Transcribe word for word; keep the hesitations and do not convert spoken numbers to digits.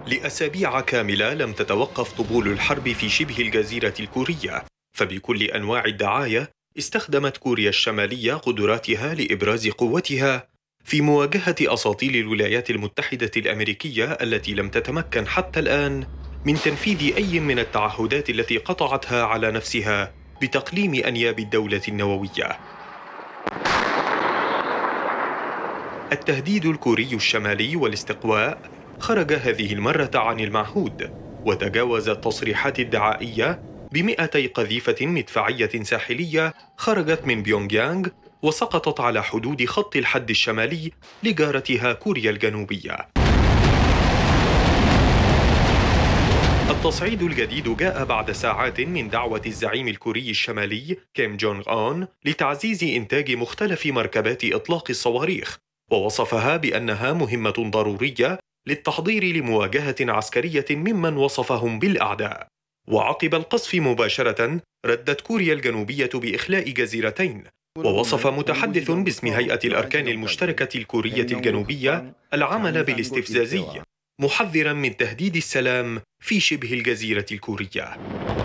لأسابيع كاملة لم تتوقف طبول الحرب في شبه الجزيرة الكورية، فبكل أنواع الدعاية استخدمت كوريا الشمالية قدراتها لإبراز قوتها في مواجهة أساطيل الولايات المتحدة الأمريكية التي لم تتمكن حتى الآن من تنفيذ أي من التعهدات التي قطعتها على نفسها بتقليم أنياب الدولة النووية. التهديد الكوري الشمالي والاستقواء خرج هذه المرة عن المعهود، وتجاوز التصريحات الدعائية بمئتي قذيفة مدفعية ساحلية خرجت من بيونغ يانغ وسقطت على حدود خط الحد الشمالي لجارتها كوريا الجنوبية. التصعيد الجديد جاء بعد ساعات من دعوة الزعيم الكوري الشمالي كيم جونغ أون لتعزيز إنتاج مختلف مركبات إطلاق الصواريخ، ووصفها بأنها مهمة ضرورية للتحضير لمواجهة عسكرية ممن وصفهم بالأعداء. وعقب القصف مباشرة ردت كوريا الجنوبية بإخلاء جزيرتين، ووصف متحدث باسم هيئة الأركان المشتركة الكورية الجنوبية العمل بالاستفزازي، محذرا من تهديد السلام في شبه الجزيرة الكورية.